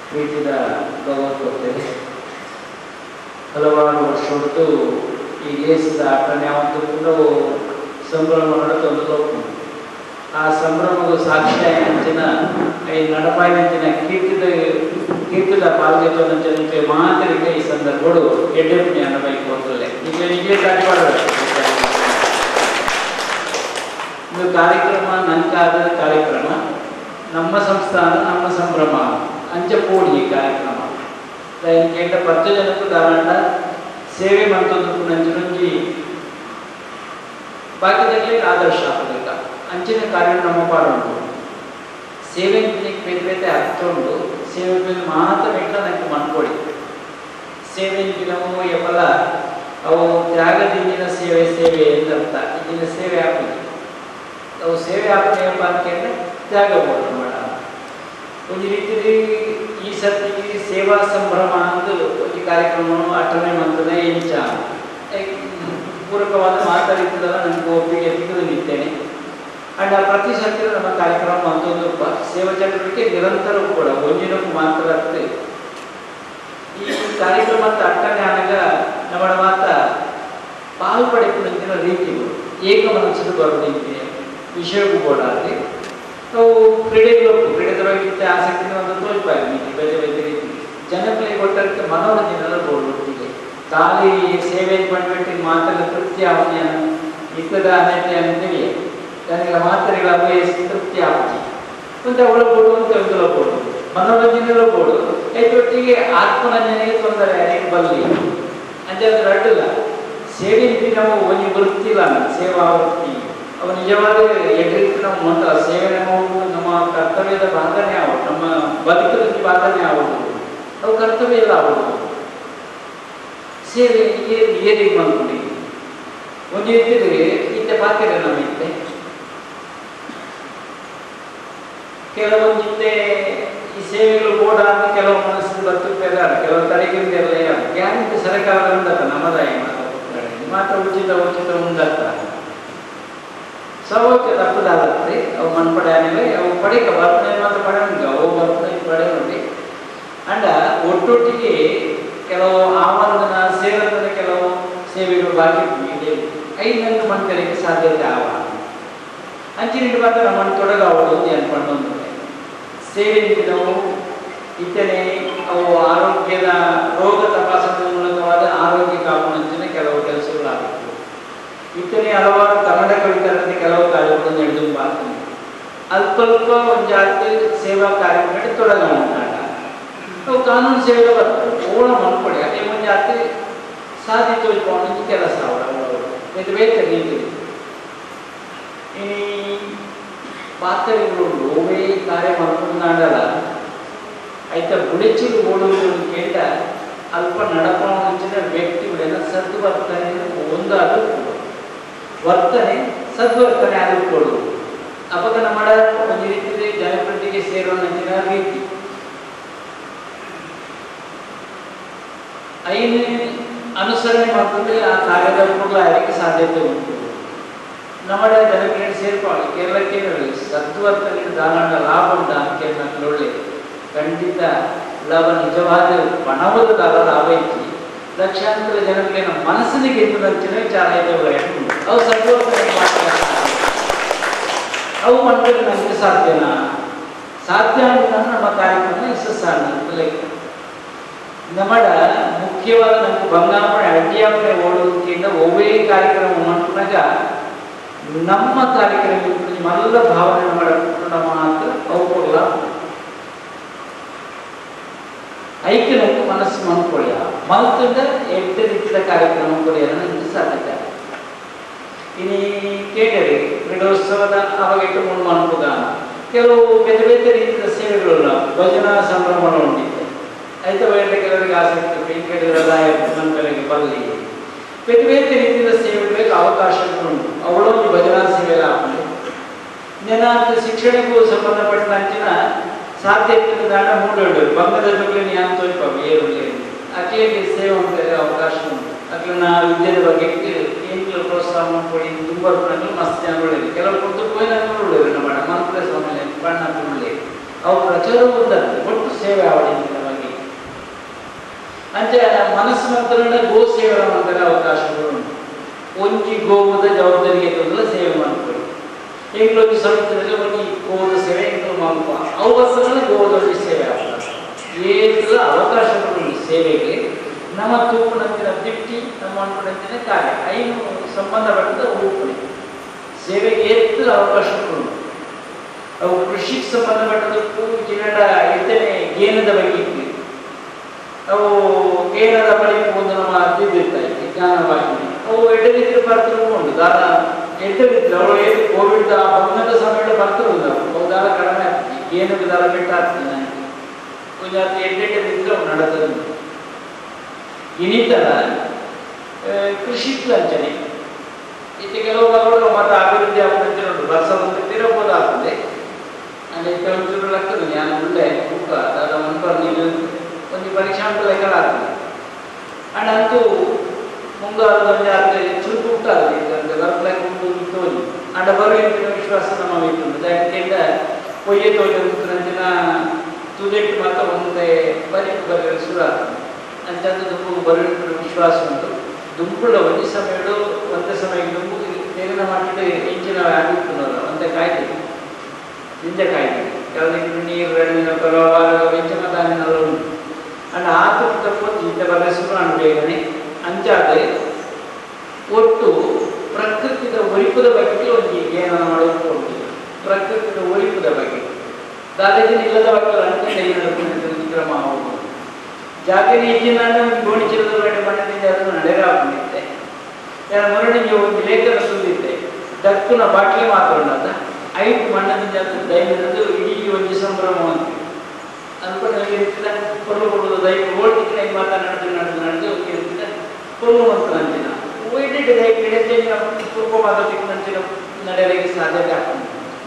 ಪ್ರೀತಿದ ಭಗವದ್ಭಕ್ತರೇ, ಹಲವಾರು ವರ್ಷ ಹೊರತು ಈ ದೇಶದ ಆಟನೆ ಒಂದು ಕೆಲವು ಸಂಭ್ರಮ ನಡತೊಂದು ಆ ಸಂಭ್ರಮದ ಸಾಕ್ಷಿ ಅಂಚಿನ ಈ ನಡಪಾಯಿನ ಕೀರ್ತಿದ ಪಾಲ್ಗೊಳ್ಳುವಂತೆ ಮಾತರಿಗೆ ಈ ಸಂದರ್ಭಗಳು ಎಡ್ಡೆಪ್ಪಣೆ ಅನ್ನಬೇಕು ಅಂತಲೇ ಈಗ ನಿಜೇ ಕಾಟಿಪಾಡಬೇಕು. ಇದು ಕಾರ್ಯಕ್ರಮ ನಂಕಾದ ಕಾರ್ಯಕ್ರಮ ನಮ್ಮ ಸಂಸ್ಥಾನ ನಮ್ಮ ಸಂಭ್ರಮ ಅಂಚಪೋಡಿ ಈ ಕಾರ್ಯಕ್ರಮ ಕೇಂದ್ರ 10 ಜನಕ್ಕೂ ದಾರಾಂಡ ಸೇವೆ ಮಂತೊಂದು ನಂಜಿ ಬಾಕಿದಲ್ಲಿ ಆದರ್ಶ ಆಗಬೇಕ ಅಂಚಿನ ಕಾರ್ಯಕ್ರಮ ಪಾಡುಂಟು ಸೇವೆ ಬೇತೆ ಅರ್ಥ ಉಂಟು ಸೇವೆ ಮಾತ್ರ ಬೇಕ ನನಗೆ ಮನ್ಕೊಡಿ ಸೇವೆ ನಾವು ಎಪ್ಪಲ ಅವು ತ್ಯಾಗದಿಂದಿನ ಸೇವೆ ಎಂದರ್ಥ ಇಂದಿನ ಸೇವೆ ಹಾಕುದು ಅವು ಸೇವೆ ಹಾಕುದು ಏನಪ್ಪ ಅಂತಂದ್ರೆ ತ್ಯಾಗ ಬೋಧ ಮಾಡ ಒಂದು ರೀತಿಯಲ್ಲಿ ಈ ಸರ್ತಿ ಸೇವಾ ಸಂಭ್ರಮ ಅಂತ ಈ ಕಾರ್ಯಕ್ರಮ ಅಟನೆ ಮಂತ್ರನೇ ಇಂಚ ಪೂರಕವಾದ ಮಾತಾಡಿದ್ದಲ್ಲ ನನಗೆ ಒಪ್ಪಿಗೆ ತೆಗೆದು ನಿಂತೇನೆ ಅಂಡ್ ಪ್ರತಿ ಸರ್ತಿ ನಮ್ಮ ಕಾರ್ಯಕ್ರಮ ಮತ್ತೊಂದು ಸೇವಾ ಚಟುವಟಿಕೆ ನಿರಂತರ ಕೂಡ ಒಂದಿನಕ್ಕೂ ಮಾತ್ರ ಆಗ್ತದೆ. ಈ ಕಾರ್ಯಕ್ರಮದ ಅಟ್ಟನೆ ಆನಾಗ ನಮ್ಮ ಮಾತ ಪಾಲ್ಪಡಿಸಿದ ರೀತಿಗಳು ಏಕ ಮನಸ್ಸು ಬರೋದಿದೆ ವಿಷಯಕ್ಕೂ ಕೂಡ ಆಗಲಿ ನಾವು ಕ್ರೀಡೆದೊಳಗಿಂತ ಆಸಕ್ತಿನ ಒಂದು ತೋರಿಸ್ಬಾರ್ದು ಬೇರೆ ಬೇರೆ ರೀತಿ ಜನಗಳಿಗೆ ಕೊಟ್ಟಕ್ಕೆ ಮನೋರಂಜನೆ ಬೋರ್ಡ್ಗೆ ಖಾಲಿ ಸೇವೆ ಪಡ್ಬಿಟ್ಟು ಮಾತ್ರ ತೃಪ್ತಿ ಆವಣೆ ಇತದ ಅನೈತೆ ಅಂತೇಳಿ ನನಗೆ ಮಾತ್ರೆಗಳ ಬಯಸಿ ತೃಪ್ತಿ ಆವಣೆ ಅಂತ ಒಳಗೋಡು ಅಂತ ಒಳಗೋಡು ಮನೋರಂಜನೆ ಒಳಗೋಡು ಒಟ್ಟಿಗೆ ಆತ್ಮರಂಜನೆಗೆ ತೊಂದರೆ ಯಾರಿಗೆ ಬರಲಿ ಅಂತ ಅಡ್ಡಿಲ್ಲ. ಸೇವೆ ನಾವು ಒಂದು ವೃತ್ತಿಲ್ಲ ಸೇವಾ ವೃತ್ತಿ ಅವು ನಿಜವಾದ ಎಡ್ರಿತ್ತು ನಾವು ಮಂತ್ರ ಸೇವೆ ನಮ್ಮ ಕರ್ತವ್ಯದ ಭಾಗನೇ ಆಗೋದು ನಮ್ಮ ಬದುಕದ ಭಾಗನೇ ಆಗೋದು ಅವು ಕರ್ತವ್ಯ ಎಲ್ಲ ಆಗೋದು ಸೇವೆ ಏನಿಗೆ ಮಾಡ್ಕೊಂಡು ಒಂದು ಇದ್ದರೆ ಇತ್ತೆ ಪಾತ್ರೆ ನಮ್ಮ ಇತ್ತೆ ಕೆಲವೊಂದಿತ್ತೆ ಈ ಸೇವೆಗಳು ಬೋರ್ಡ್ ಆದ ಕೆಲವು ಮನಸ್ಸು ಬರ್ತುತ್ತಾರೆ ಕೆಲವು ತಡೆಗಿಂದೆಲ್ಲ ಗ್ಯಾರಂಟಿ ಸರ್ಕಾರ ಉಂಡತ್ತ ನಮ್ಮದಾಯ ಮಾತ್ರ ಉಚಿತ ಉಂಡತ್ತ ಸೌಖ್ಯ ತಪ್ಪದಾಗತ್ತೆ ಅವು ಮನ್ಪಡೆ ಆಮೇಲೆ ಅವು ಪಡೆಕ ಬರ್ತನೆ ಮಾತ್ರ ಪಡೆ ಉಂಟು ಅವು ಬರ್ತನೆ ಪಡೆ ಉಂಟು ಅಂಡ ಒಟ್ಟೊಟ್ಟಿಗೆ ಕೆಲವು ಆವರಣ ಸೇವಕದ ಕೆಲವು ಸೇವೆಗಳು ಬಾಕಿ ಇದೆ 5 ಗಂಟೆ ಮಣ್ಕಲಿಕ್ಕೆ ಸಾಧ್ಯತೆ ಆವ ಅಂಚಿನಿಟ್ಟು ಮಾತ್ರ ನಮ್ಮ ತೊಡಗಾವದು ಅನ್ಕೊಂಡು ಸೇವೆ ನಾವು ಇತರೆ ಅವು ಆರೋಗ್ಯದ ರೋಗ ತಪಾಸಣೆ ಮೂಲಕವಾದ ಆರೋಗ್ಯ ಕಾಪಾಡುವಂಚಿನ ಕೆಲವು ಕೆಲಸಗಳಾಗುತ್ತೆ. ಇತರೆ ಹಲವಾರು ಕನ್ನಡ ಕವಿತರದ ಕೆಲವು ಕಾರ್ಯಗಳನ್ನು ನಡೆದು ಮಾಡ್ತೀನಿ ಅಲ್ಪ ಒಂದು ಜಾತಿ ಸೇವಾ ಕಾರ್ಯಕ್ರಮ ತೊಡಗೋಣ ಅವು ಕಾನೂನು ಸೇವೆ ಬರ್ತವೆ ಓಣ ಮಾಡ್ಕೊಡಿ ಅದೇ ಒಂದು ಜಾತಿ ಸಾಧಿ ತೋರಿಸ್ಕೊಂಡು ಕೆಲಸ ಇದು ಬೇರೆ ರೀತಿ ಈ ಪಾತ್ರೆಗಳು ನೋವೇ ಕಾರ್ಯ ಮಾಡ್ಕೊಂಡಾಗಲ್ಲ ಆಯ್ತ ಬುಡಚಿಲು ಓಡುವುದು ಕೇಟ ಅಲ್ಪ ನಡಪಂಚಿನ ವ್ಯಕ್ತಿಗಳನ್ನ ಸದ್ವರ್ತನೆ ಒಂದಾದರೂ ವರ್ತನೆ ಸದ್ವರ್ತನೆ ಆದರೂ ಕೊಡುವುದು ಅಪಕನ ಮಾಡ ಒಂದು ರೀತಿಯಲ್ಲಿ ಜನಪ್ರತಿಗೆ ಸೇರುವ ರೀತಿ ಐದು ಅನುಸರಣೆ ಮಾಡಿದ್ರೆ ಆ ಕಾರ್ಯದ ಕೊಡಲಾರಕ್ಕೆ ಸಾಧ್ಯತೆ ಉಂಟು. ನಮ್ಮ ಜನಪ್ರಿಯ ಸೇರ್ಪಾಡು ಕೇರಳಕ್ಕೆ ಸದ್ವರ್ತನೆ ಧಾರಾಳ ಲಾಭ ಉಂಟ ಅಂತ ಒಳ್ಳೆ ಖಂಡಿತ ಲಾಭ ನಿಜವಾದ ಪಣವದ ಲಾಭ ಐತಿ ಲಕ್ಷಾಂತರ ಜನರಿಗೆ ನಮ್ಮ ಮನಸ್ಸಿನ ಗೆದ್ದಂಚಿನ ವಿಚಾರ ಇದೆ ಅವು ಸದ್ವರ್ತನೆ ಅವು ಮಾಡಿದ್ರೆ ನಮಗೆ ಸಾಧ್ಯನಾ ಸಾಧ್ಯ ಅಂತ ನಮ್ಮ ಕಾರ್ಯಕ್ರಮ ಯಶಸ್ಸಾಗ ನಮ್ಮ ಮುಖ್ಯವಾದ ನಮ್ಗೆ ಬಂಗಾಪಣೆ ಅಡ್ಡಿಯಾಪಣೆ ಓಡೋದಕ್ಕಿಂತ ಒವ್ವೇ ಕಾರ್ಯಕ್ರಮ ಮಾಡಿಕೊಂಡಾಗ ನಮ್ಮ ಕಾರ್ಯಕ್ರಮ ಮಲ್ಲ ಭಾವನೆ ಮಾಡಿಕೊಂಡು ಮಾತ್ರ ಅವು ಕೊಡಲ್ಲ ಐಕ್ಯ ನಮ್ಗೆ ಮನಸ್ಸು ಮಾಡ್ಕೊಳ್ಳಿ ಮಲ್ತಂದ 8 ರೀತಿಯ ಕಾರ್ಯಕ್ರಮ ಕೊಡಿಯಲ್ಲ ನಮ್ಗೆ ಸಾಧ್ಯತೆ ಇನ್ನು ಕೇಟರಿ ಕ್ರೀಡೋತ್ಸವದ ಅವಾಗ ಇಟ್ಟುಕೊಂಡು ಮಾಡ್ಬೋದ ಕೆಲವು ಬೇರೆ ಬೇರೆ ರೀತಿಯ ಸೇವೆಗಳು ಭಜನಾ ಸಂಭ್ರಮಗಳು ಉಂಟಿದೆ ಆಯ್ತು ಬೇರೆ ಕೆಲವರಿಗೆ ಆಸಕ್ತಿ ಮಕ್ಕಳಿಗೆ ಬರಲಿ ಬೇರೆ ಬೇರೆ ರೀತಿಯ ಸೇವೆಗಳಿಗೆ ಅವಕಾಶಗಳುಂಟು ಅವಳೊಂದು ಭಜನಾ ಸೇವೆ ಹಾಕಲಿ ಜನಾಂತ ಶಿಕ್ಷಣಕ್ಕೂ ಸಂಬಂಧಪಟ್ಟ ಅಂಚಿನ ಸಾಧ್ಯತೆ ಮೂಡೋಡು ಬಂಗದ ಬಗ್ಗೆ ಜ್ಞಾನ ತೋರಿಪ ಏರುಳ್ಳಿ ಅಕ್ಲಿಗೆ ಸೇವೆ ಅವಕಾಶ ಉಂಟು ಅಕ್ಲನ ವಿದ್ಯೆಯ ಬಗ್ಗೆ ಏನು ಪ್ರೋತ್ಸಾಹ ಕೊಡಿ ತುಂಬ ಮಸ್ತ್ ಜನ ಒಳ್ಳೆಯದು ಕೆಲವು ಕೊಟ್ಟು ಒಳ್ಳೆಯದು ನಮ್ಮ ಮಂತ್ರ ಸ್ವಾಮಿ ಬಣ್ಣ ಒಳ್ಳೆಯದು ಅವು ಪ್ರಚಾರ ಬಂದದ್ದು ಒಟ್ಟು ಸೇವೆ ಅವಳಿಂದ ಅಂಚೆ ಮನಸ್ಸು ಮಾತ್ರ ಗೋ ಸೇವೆ ಮಾಡ್ತಾರೆ ಅವಕಾಶಗಳು ಉಂಟು. ಒಂಜಿ ಗೋವುದ ಜವಾಬ್ದಾರಿಗೆ ತೊಂದರೆ ಸೇವೆ ಮಾಡ್ತಾರೆ. ಎಂಗ್ಳೊಂದು ಸಂಸ್ಥೆಯಲ್ಲಿ ಒಂದು ಗೋದ ಸೇವೆ ಎಂಗ್ಳು ಮಾಡುವ ಅವಸರ ಗೋದೊಂದು ಸೇವೆ ಆಗ್ತದೆ. ಏಳು ಅವಕಾಶಗಳು ಸೇವೆಗೆ ನಮ್ಮ ತೂಪುನಂತಿನ ದಿಟ್ಟಿ ನಮ್ಮ ಅನ್ಕೊಂಡಂತಿನ ಕಾರ್ಯ ಐನು ಸಂಬಂಧಪಟ್ಟದ ಉಡುಪಣೆ ಸೇವೆಗೆ ಏಳು ಅವಕಾಶಗಳು. ಅವು ಕೃಷಿಗೆ ಸಂಬಂಧಪಟ್ಟದಕ್ಕೂ ಜಿನಡ ಇತನೆ ಗೇನದ ಬಗ್ಗೆ ಇತ್ತು. ಅವು ಗೇನದ ಬಳಿ ಒಂದು ನಮ್ಮ ಅದ್ದಿರ್ತಾರೆ ಜ್ಞಾನವಾಗಿ ಅವು ಎಡದಿದ್ರೆ ಬರ್ತರು ಉಂಟು ದಾರ ಎಡ್ಡದಿದ್ರೆ ಅವಳು ಏನು ಕೋವಿಡ್ ಬಂಧದ ಸಮಯ ಬರ್ತರು ಅವು ದಾರ ಕಡಿಮೆ ಆಗ್ತದೆ. ಗೇನಕ್ಕೆ ದಾರ ಬೆಟ್ಟ ಆಗ್ತದೆ ನನಗೆ ಜಾತಿ ಎಡ್ಡೆಡ್ಡಿದ್ರೆ ಅವು ನಡೆತದೆ. ಇನ್ನಿತರ ಕೃಷಿ ಲಂಚನೆ ಇದು ಕೆಲವು ಮಗಳು ಮತ್ತು ಅಭಿವೃದ್ಧಿ ಆಗ್ತದೆ ಉಂಟು. ವರ್ಷ ಒಂದು ತಿರಬಹುದಾಗ್ತದೆ ಅಲ್ಲಿ ಕೆಲವು ಆಗ್ತದೆ ನಾನು ಒಳ್ಳೆ ಬುಕ್ಕ ಅದ ಮನ್ಪರ್ನಿಗೆ ಒಂದು ಪರೀಕ್ಷಾಂಕ ಲೆಕ್ಕ ಆಗ್ತದೆ. ಅಂಡ್ ಅಂತೂ ಮುಂಗಾರದಲ್ಲಿ ಆದರೆ ಚುರುಕು ಉಂಟಾಗಲಿ ವರ್ಕ್ಲೈಕ್ ಉಂಟು ತೋಲಿ ಅಂಡ ಬರುವಂತಿನ ವಿಶ್ವಾಸ ನಮ್ಮ ಇರ್ತದೆ. ಯಾಕೆಂದ ಕೊಯ್ಯೆ ತೋಲಿನ ತುದಿಟ್ಟು ಮಾತ್ರ ಒಂದೇ ಬರೀ ಶುರು ಆಗ್ತದೆ. ಅಂಚಂದು ದುಂಬು ಬರುವಂತಿನ ವಿಶ್ವಾಸ ಉಂಟು. ದುಂಬುಳ ಒಂದೇ ಸಮಯಡು ಒಂದೇ ಸಮಯ ದುಂಬು ತೆರಿನ ಮಾಡಿಟ್ಟು ಇಂಚಿನ ಆಗಿರ್ತನಲ್ಲ ಒಂದೇ ಕಾಯ್ದೆ ನಿಂಜ ಕಾಯ್ದೆ ಕೆಲವರಿಗೆ ನೀರು ಎಣ್ಣಿನ ಪರವಾರ ವೆಂಚನ ದಾನಿನೆಲ್ಲ ಉಂಟು. ಅಂಡ್ ಆತುಕ ತಪ್ಪು ಇಂಥ ಬರ ಶುರು ಅನ್ಬೇಕನೆ ಅಂಚಾದೆ ಒಟ್ಟು ಪ್ರಕೃತಿದ ಒರಿಪದ ಬಗ್ಗೆ ಒಂದು ಜ್ಞಾನ ಮಾಡೋದು ಪ್ರಕೃತಿದ ಒರಿಪದ ಬಗ್ಗೆ ದಾದಾಜಿನ ಇಲ್ಲದ ಬಗ್ಗೆ ಅಂಟಿನ ಕ್ರಮ ಹೋಗುವುದು ಜಾಗರಿ ಹೆಚ್ಚಿನ ಗೋಣಿಚೀಲದ ಒಳಗಡೆ ಮಣ್ಣಿನಿಂದ ಅದನ್ನು ನಡೆರಾಕೊಂಡಿದ್ದೆ. ಮರಣಿಗೆ ಒಂದು ಲೇಖನ ಸುದ್ದಿದ್ದೆ ದಕ್ಕನ ಬಾಟ್ಲೆ ಮಾತಾಡೋಣ ಐದು ಮಣ್ಣದಿಂದ ದೈನದ್ದು ಇಡೀ ಒಂದು ಸಂಭ್ರಮ ಅಂತ ಅನ್ಕೊಂಡು ಇರ್ತಿದ್ದ ಕೊರಲು ಕೊಡುವುದು ದೈವ ಓಡ್ತಿದ್ರೆ ನಡೆದು ಇರ್ತಿದ್ದ ಕೊಲ್ಲುವಂತ ನಂಚಿನ ಒಯ್ಡಿಟ್ಟು ದೈವ ಪೂರ್ವ ಮಾದತಿಗೆ ನಂಚಿನ ನಡೆಯಲಿಕ್ಕೆ ಸಾಧ್ಯತೆ ಆಗ್ತದೆ.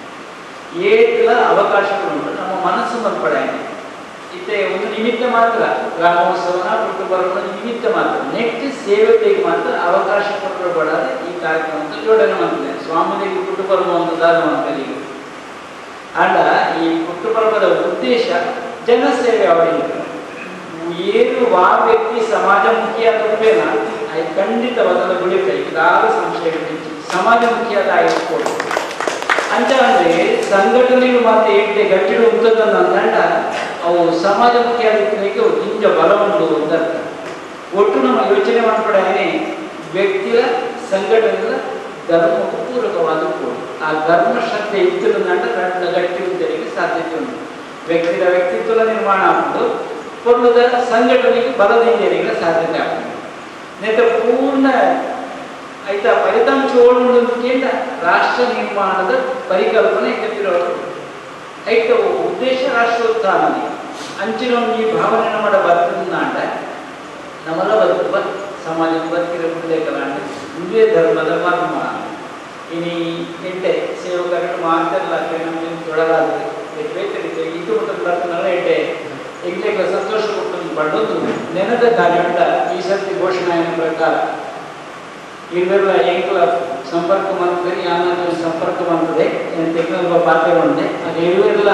ಏಳ ಅವಕಾಶಗಳು ನಮ್ಮ ಮನಸ್ಸು ಮಲ್ಪಡೆ ಇತ್ತೆ ಒಂದು ನಿಮಿತ್ತ ಮಾತ್ರ ಗ್ರಾಮೋತ್ಸವನ ಕುಟುಂಬವನ್ನು ನಿಮಿತ್ತ ಮಾತ್ರ ನೆಕ್ಸ್ಟ್ ಸೇವೆಗೆ ಮಾತ್ರ ಅವಕಾಶ ಕೊಡಬಾರದೆ ಈ ಕಾರ್ಯಕ್ರಮದ ಜೋಡಣೆ ಮಾಡ್ತೇನೆ. ಸ್ವಾಮಿಗಳಿಗೆ ಕುಟುಂಬ ಒಂದು ದಾನವಂತರಿಗೆ ಅಂಡ ಈ ಕುಟುಂಬದ ಉದ್ದೇಶ ಜನಸೇವೆ ಅವರಿಗೆ ಏನು ಆ ವ್ಯಕ್ತಿ ಸಮಾಜಮುಖಿಯಾದ ಉಪೇನ ಅದು ಖಂಡಿತವಾದ ಗುಳಿಕ ಇದಾದ ಸಂಶಯಗಳು ಸಮಾಜಮುಖಿಯಾದ ಆಯ್ದುಕೊಳ್ಳು ಅಂಚ ಅಂದ್ರೆ ಸಂಘಟನೆಗಳು ಮತ್ತೆ ಏಕೆ ಗಟ್ಟಿಡು ಉಂಟದನ್ನ ಅಂದಂಡ ಅವು ಸಮಾಜಮುಖಿಯಾದಿಕ್ಕೆ ಇಂಜ ಬಲವನ್ನು ಒಂದರ್ಥ. ಒಟ್ಟು ನಮ್ಮ ಯೋಚನೆ ಮಾಡ್ಕೊಡೇನೆ ವ್ಯಕ್ತಿಯ ಸಂಘಟನೆಗಳ ಧರ್ಮಕ್ಕೂ ಪೂರಕವಾದ ಕೂಡ ಆ ಧರ್ಮ ಶ್ರದ್ಧೆ ಇದ್ದದಂಡ ಗಟ್ಟಿ ಉದ್ದರಿಗೆ ಸಾಧ್ಯತೆ ಉಂಟು. ವ್ಯಕ್ತಿಯ ವ್ಯಕ್ತಿತ್ವ ನಿರ್ಮಾಣ ಆಗ್ತದೆ ಕೊಲ್ಲದ ಸಂಘಟನೆಗೆ ಬಲದಿಂದರಿಗೆ ಸಾಧ್ಯತೆ ಆಗ್ತದೆ. ನೇತ ಪೂರ್ಣ ಆಯ್ತಾ ಫಲಿತಾಂಶ ಓಡುವುದಕ್ಕಿಂತ ರಾಷ್ಟ್ರ ನಿರ್ಮಾಣದ ಪರಿಕಲ್ಪನೆ ಎತ್ತಿರೋರು ಐತ ಉದ್ದೇಶ ರಾಷ್ಟ್ರೋತ್ಥಾನ ಅಂಚಿನ ಈ ಭಾವನೆ ಮಾಡ ಬರ್ತನಾಂಡ ನಮ್ಮೆಲ್ಲ ಬದುಕುವ ಸಮಾಜದ ಬದುಕಿರೋ ಉಲ್ಲೇಖಲಾಂಡ ಇದೇ ಧರ್ಮದ ಮರ್ಮ ಇನಿ ಎಂಟೆ ಸೇವಕರು ಮಾತೆಲ್ಲ ನಮಗೆ ತೊಡಗಾದ್ರೆ ಬೇಕರಿದ್ದೆ ಇದು ಮತ್ತು ಬರ್ತನಲ್ಲ ಎಂಟೆ ಎಂಗ್ಲೆಗೆ ಸಂತೋಷ ಕೊಟ್ಟು ಪಡೋದು ನೆನದ ಕಾರ್ಯಂಡ ಈ ಸರ್ತಿ ಘೋಷಣೆಯ ಪ್ರಕಾರ ಇವೆಲ್ಲ ಎಂಕ್ಲ ಸಂಪರ್ಕ ಮಾಡ್ತಾರೆ ಆಮೇಲೆ ಸಂಪರ್ಕ ಮಾಡ್ತದೆ ತೆಗೆದ ಪಾತ್ರೆ ಬಂದೆ ಅದು ಇವೆಲ್ಲ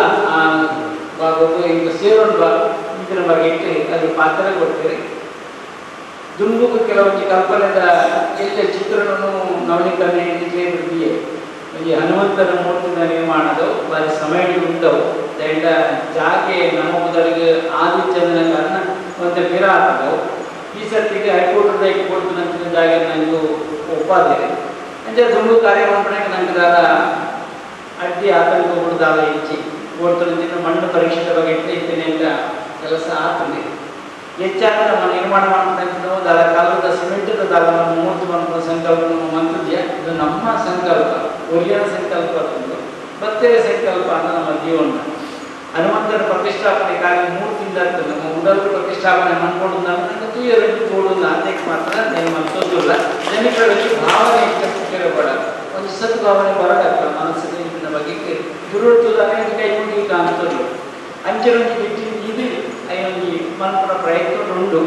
ಈಗ ಸೇರೋಣ ಇದರ ಬಗ್ಗೆ ಇಟ್ಟು ಅದು ಪಾತ್ರೆ ಕೊಡ್ತೀರಿ. ದುಂಬುಕು ಕೆಲವೊಂದು ಕಲ್ಪನೆದ ಎಲ್ಲ ಚಿತ್ರವನ್ನು ನವೀಕರಣ ಬಿಡಿಯೇ ಈ ಹನುಮಂತನ ಮೂರ್ತಿನ ನಿರ್ಮಾಣದವು ಬಾರಿ ಸಮಯ ಉಂಟವು ದಂಡ ಜಾಗೆ ನಮ್ಮದರಿಗೆ ಆದಿತ್ಯನ ಕಾರಣ ಮತ್ತೆ ಪಿರ ಆಗ್ತದವು. ಈ ಸರ್ತಿಗೆ ಹೈಕೋರ್ಟ್ ಹೈಕೋರ್ಟ್ ನಂತರ ಜಾಗ ನನಗೂ ಒಪ್ಪಾದಿದೆ ಅಂದ್ರೆ ದುಂಬು ಕಾರ್ಯಕ್ರಮ ನಂತರ ಅಡ್ಡಿ ಆತಂಕ ಹುಡುದಾದ ಹೆಚ್ಚಿ ಓಡ್ತೊಂದಿನ ಮಣ್ಣು ಪರೀಕ್ಷೆ ಬಗ್ಗೆ ಇರ್ತೇನೆ ಅಂತ ಕೆಲಸ ಆಗ್ತದೆ. ಹೆಚ್ಚಾಗ ನಮ್ಮ ನಿರ್ಮಾಣ ಮಾಡ್ಕೊಂಡು ದಾದ ಕಾಲದ ಸಿಮೆಂಟದ ದಾದ ನಮ್ಮ ಮೂರ್ತಿ ಮಾಡುವ ಸಂಕಲ್ಪ ನಮ್ಮ ಮಂತ್ರಿಯ ಇದು ನಮ್ಮ ಸಂಕಲ್ಪ ಒರಿಯನ ಸಂಕಲ್ಪ ಭಕ್ತರ ಸಂಕಲ್ಪ ಅಂತ ನಮ್ಮ ಜೀವನ. ಹನುಮಂತನ ಪ್ರತಿಷ್ಠಾಪನೆ ಕಾರ್ಯ ಮೂರ್ತಿಯಿಂದ ಆಗ್ತದೆ. ನಮ್ಮ ಉಡಲು ಪ್ರತಿಷ್ಠಾಪನೆ ಮಾಡ್ಕೊಂಡು ನನಗೆ ತೂಯರಲ್ಲಿ ತೋಡುವುದು ಅದಕ್ಕೆ ಮಾತ್ರ ನೀವು ಮತ್ತೊಂದಿಲ್ಲ ಜನಗಳಲ್ಲಿ ಭಾವನೆ ಇಷ್ಟಪಡ ಒಂದು ಸದ್ಭಾವನೆ ಬರಡಾಗ್ತದೆ ಮನಸ್ಸಿನ ಇದನ್ನ ಬಗ್ಗೆ ದುರುಳ್ತದಾನೆ ಕೈ ಮುಗಿ ಕಾಣ್ತದೆ ಅಂಚೆರೊಂದು ಬಿಟ್ಟು ಇದು ಐನೊಂದು ಮನ್ಪುರ ಪ್ರಯತ್ನಗಳುಂಟು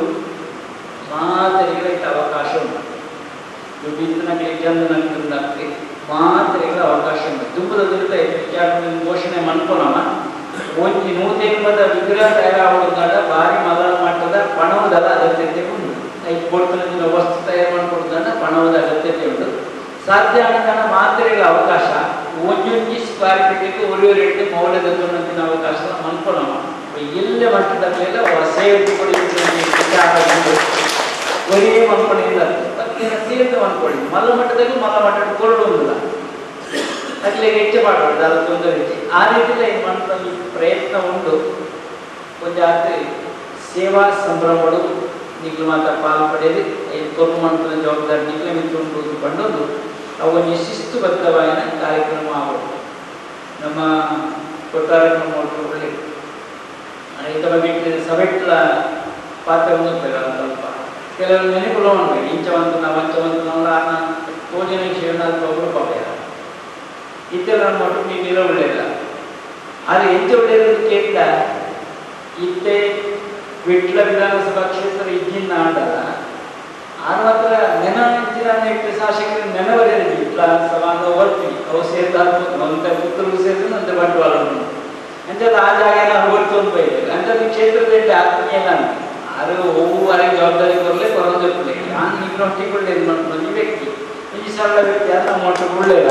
ಮಾತರಿಗಳ ಅವಕಾಶ ಉಂಟು. ದುಡ್ಡಿದ್ದನಾಗಲಿ ಜಂದನಾಗ್ತದೆ ಮಾತರಿಗಳ ಅವಕಾಶ ಉಂಟು. ದುಂಬದ ಘೋಷಣೆ ಮನ್ಪುನಮ್ಮ ಒಂಜಿ 180 ವಿಗ್ರಹ ತಯಾರಾಗುವುದಾದ ಭಾರಿ ಮೊದಲ ಮಟ್ಟದ ಪಣದ ಪಣವದ ಅಗತ್ಯತೆ ಉಂಟು. ಐದು ಕೊಡ್ತನ ವಸ್ತು ತಯಾರು ಮಾಡಿಕೊಡ್ತಾನೆ ಪಣವದ ಅಗತ್ಯತೆ ಉಂಟು. ಸಾಧ್ಯ ಆದ ಮಾತ್ರೆಗಳ ಅವಕಾಶ ಒಂದೊಂದು ಸ್ಕ್ವೇರ್ ಫೀಟಿಗೆ ಒಳ್ಳೆ ರೇಟ್ ಮೌಲ್ಯದಲ್ಲಿನ ಅವಕಾಶ ಅನ್ಕೊಳ್ಳೋಣ ಎಲ್ಲ ಮಟ್ಟದಲ್ಲೆಲ್ಲ ಸೇವೆ ಕೊಡಿ ಒರೇ ಮನ್ಕೊಂಡಿಲ್ಲ ಸೇರಿದ ಅನ್ಕೊಳ್ಳಿ ಮಲ್ಲ ಮಟ್ಟದಲ್ಲಿ ಮಲ್ಲ ಮಟ್ಟದ ಕೊರಡುವುದಿಲ್ಲ ಅದ್ರಲ್ಲಿ ಹೆಚ್ಚು ಮಾಡಬಾರ್ದು ಅದು ತೊಂದರೆ ಆ ರೀತಿಯಲ್ಲಿ ಏನು ಮಾಡ್ತಾರೆ ಪ್ರಯತ್ನ ಉಂಟು ಒಂದು ಸೇವಾ ಸಂಭ್ರಮಗಳು ನಿಗ್ಲು ಮಾತ್ರ ಪಾಲು ಪಡೆಯಲಿ ಕೊರ್ಮ ಮಂಟದ ಜವಾಬ್ದಾರಿ ನಿಗ್ಲ ಮಿತ್ತು ಬಂಡೊಂದು ಅವನ್ನ ಶಿಸ್ತುಬದ್ಧವಾದ ಕಾರ್ಯಕ್ರಮ ಆಗೋದು ನಮ್ಮ ಕೊಟ್ಟಾರಕ್ಕೆ ನೋಡ್ಕೊಳ್ಳಿ ಇಂಥ ಬಗ್ಗೆ ಸವೆಟ್ಲ ಪಾತ್ರ ಹೊಂದಿರ್ತಾರೆ ಸ್ವಲ್ಪ ಕೆಲವರು ನೆನಪುಗಳು ಮಾಡ್ಬೇಕು ಇಂಚವಂತ ನಾವು ಅಂಚವಂತ ನಾವು ಭೋಜನ ಶಿವನ ಒಬ್ಬರು ಪಾಪ ಇತ್ತೆಲ್ಲ ಮಟ್ಟು ನೀರು ಒಳ್ಳೆಯಲ್ಲ ಆದರೆ ಎಂಚ ಒಳ್ಳೆಯದು ಕೇಳಿದ ಇತ್ತೆ ವಿಟ್ಲ ವಿಧಾನಸಭಾ ಕ್ಷೇತ್ರ ಇದ್ದಿನ ಆಡಲ್ಲ ಆರು ಮಾತ್ರ ನೆನ ಹೆಚ್ಚಿನ ಶಾಸಕರು ನೆನವರೆಯಲ್ಲಿ ವಿಟ್ಲ ಸಭಾಂಗ ಓದ್ತೀವಿ ಅವು ಸೇರಿದ ಅಂತ ಪುತ್ರರು ಸೇರಿದ್ರು ಅಂತ ಬಂಡವಾಳ ಅಂತೆಲ್ಲ ಆ ಜಾಗ ನಾವು ಹೊರ್ತು ಅಂತ ಬೈತಾರೆ ಅಂಥದ್ದು ಕ್ಷೇತ್ರದಲ್ಲಿ ಆತ್ಮೀಯಲ್ಲ ಆರು ಹೂವರೆ ಜವಾಬ್ದಾರಿ ಬರಲೇ ಬರೋದಿರ್ಲಿ ನಾನು ನಿನ್ನ ಒಟ್ಟಿಗೆ ಇದು ಮಾಡ್ಕೊಂಡು ಈ ವ್ಯಕ್ತಿ ಈ ಸರಳ ವ್ಯಕ್ತಿ ಅದು ನಮ್ಮ ಒಟ್ಟಿಗೆ ಒಳ್ಳೆಯಲ್ಲ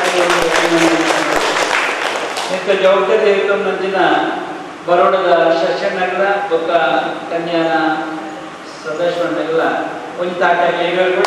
ಇಂಥ ಜವಾಬ್ದಾರಿ ಇರ್ತಂದಿನ ಬರೋಡದ ಶಶನಗರ ಬೊಕ್ಕ ಕನ್ಯಾನ ಸದಾಶಿವನಗರ ಒಂದು ತಾಟಾಗಿ